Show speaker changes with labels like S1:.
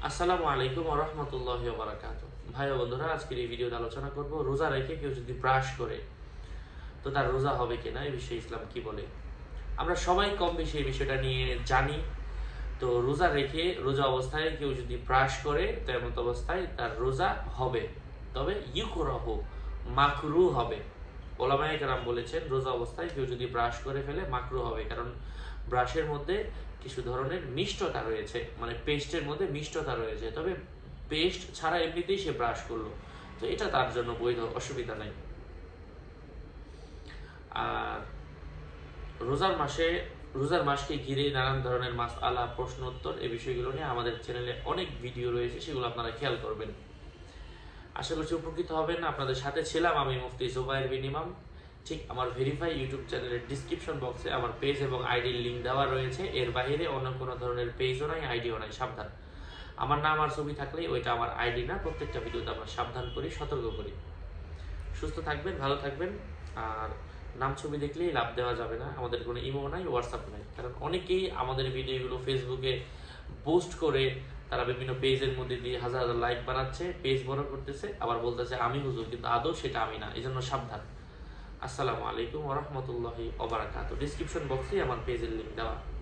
S1: আসসালামু আলাইকুম ওয়া রাহমাতুল্লাহি ওয়া বারাকাতুহু। ভাই ও বন্ধুরা, আজকের এই ভিডিওতে আলোচনা করব রোজা রেখে কেউ যদি ব্রাশ করে তো তার রোজা হবে কিনা, এই বিষয়ে ইসলাম কি বলে। আমরা সবাই কম বেশি এই বিষয়টা নিয়ে জানি। তো রোজা অবস্থায় কেউ যদি ব্রাশ করে তো এমন অবস্থায় তার রোজা হবে, তবে ইউকরাহু, মাকরু হবে। ওলামায়ে কেরাম বলেছেন রোজা অবস্থায় কেউ যদি ব্রাশ করে ফেলে মাকরু হবে, কারণ ব্রাশের মধ্যে কিছু ধরনের মিষ্টতা রয়েছে, মানে পেস্টের মধ্যে মিষ্টতা রয়েছে। তবে পেস্ট ছাড়া এমনিতেই সে ব্রাশ করলো, তো এটা তার জন্য বৈধ, অসুবিধা নাই। আর রোজার মাসকে ঘিরে নানান ধরনের মাসআলা, প্রশ্ন উত্তর, এই বিষয়গুলো নিয়ে আমাদের চ্যানেলে অনেক ভিডিও রয়েছে, সেগুলো আপনারা খেয়াল করবেন। আশা করছি উপকৃত হবেন। আপনাদের সাথে ছিলাম আমি, মুফতি জুবায়ের বিন ইমাম। ঠিক আমার ভেরিফাই ইউটিউব চ্যানেলের ডিসক্রিপশন বক্সে আমার পেজ এবং আইডির লিঙ্ক দেওয়া রয়েছে। এর বাইরে অন্য কোনো ধরনের পেজও নাই, আইডিও নাই, সাবধান। আমার নাম আর ছবি থাকলেই ওইটা আমার আইডি না। প্রত্যেকটা ভিডিওতে আমরা সাবধান করি, সতর্ক করি। সুস্থ থাকবেন, ভালো থাকবেন। আর নাম ছবি দেখলেই লাভ দেওয়া যাবে না। আমাদের কোনো ইমো নাই, হোয়াটসঅ্যাপ নাই, কারণ অনেকেই আমাদের ভিডিওগুলো ফেসবুকে পোস্ট করে তারা বিভিন্ন পেজের মধ্যে দিয়ে হাজার হাজার লাইক বানাচ্ছে, পেজ বড় করতেছে, আবার বলতেছে আমি হুজুর, কিন্তু আদৌ সেটা আমি না। এই জন্য সাবধান। আসসালামু আলাইকুম ওয়া রাহমাতুল্লাহি ওয়া বারাকাতুহু। ডিসক্রিপশন বক্সে আমার পেজের লিঙ্ক দেওয়া।